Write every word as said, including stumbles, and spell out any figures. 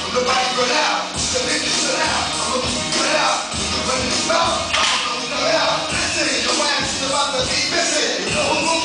Nobody run out. The bitches shut out. I'm gonna cut out. Run this mouth. I'm gonna cut out. Listen, your ass is about to be missing. You know who